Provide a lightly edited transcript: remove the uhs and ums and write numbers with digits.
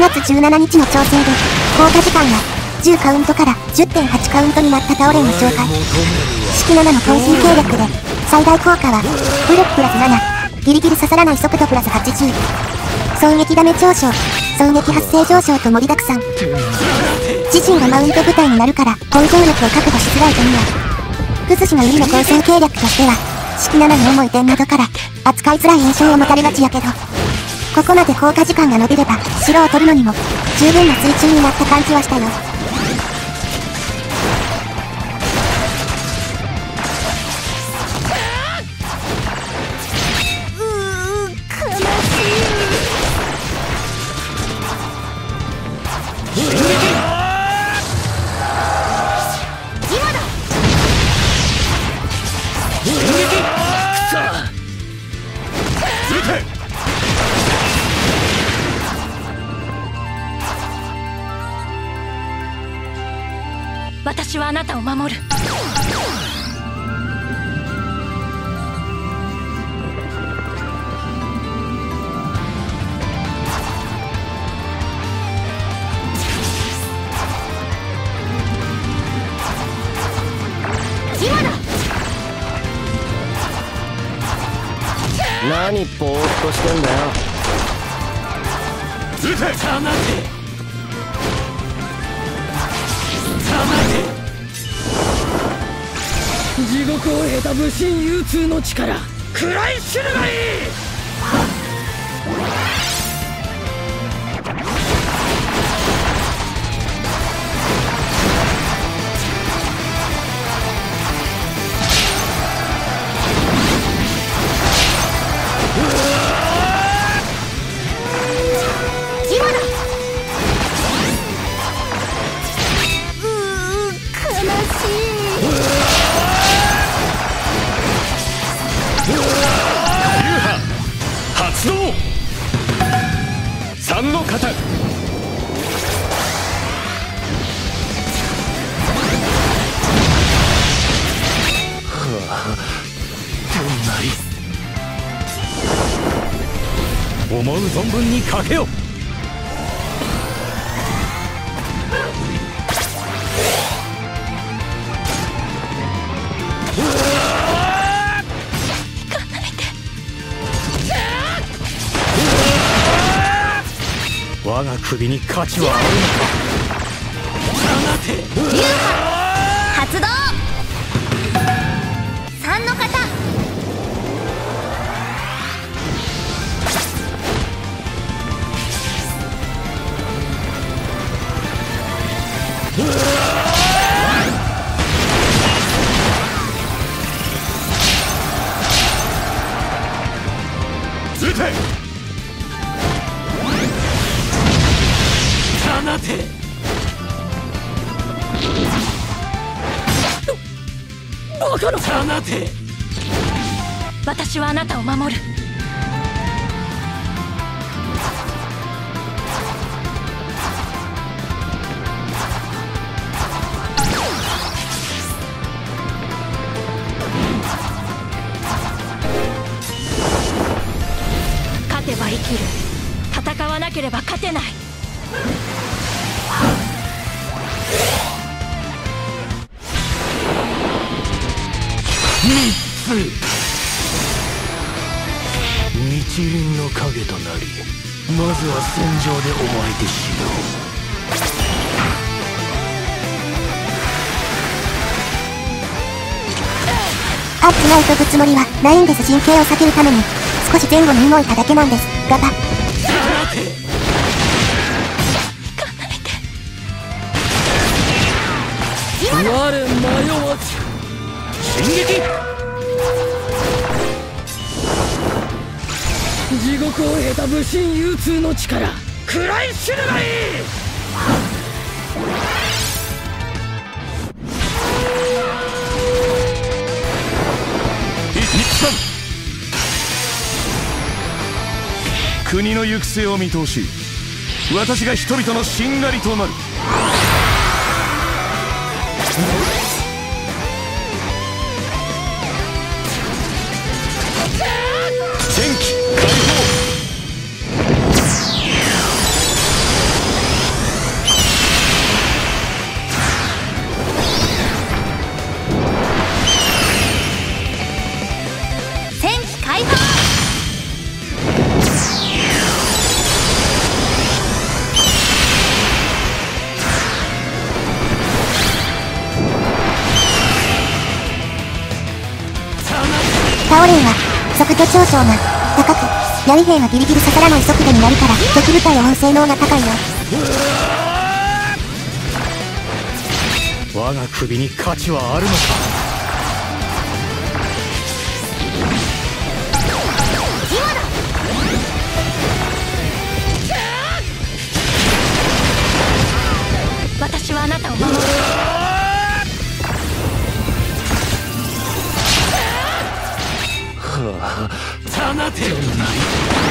月17日の調整で効果時間が10カウントから 10.8 カウントになったタオレンを紹介。式7の渾身計略で最大効果は武力プラス7、ギリギリ刺さらない速度プラス80、衝撃ダメ上昇、衝撃発生上昇と盛りだくさん。自身がマウント部隊になるから根性力を確保しづらい点や、フスシの海の構成計略としては式7の重い点などから扱いづらい印象を持たれがちやけど、ここまで効果時間が伸びれば城を取るのにも十分な水中になった感じはしたよ。 私はあなたを守る。 今だ。 何ぼーっとしてんだよ。 撃て。さあなって。 地獄を経た武神幽痛の力、食らい知るがいい。 三の型。思う存分にかけよ。我が首に価値はあるのか。 流派発動。3の型。 撃て。放て。 バカな。 放て。 私はあなたを守る。勝てば生きる。戦わなければ勝てない。 日輪の影となり、まずは戦場でお前で死のう。 アップナイトぶつもりはないんです。陣形を避けるために少し前後に動いただけなんです。ガタ。 我迷わず進撃。 地獄を経た武神幽痛の力、食らい知るがいい。 国の行く末を見通し、私が人々のしんがりとなる。戦機解放。 ト長調が高く、槍兵がギリギリ刺さらない速度になるから敵部隊を追う性能が高いよ。 我が首に価値はあるのか。 私はあなたを守る。 放てるなり。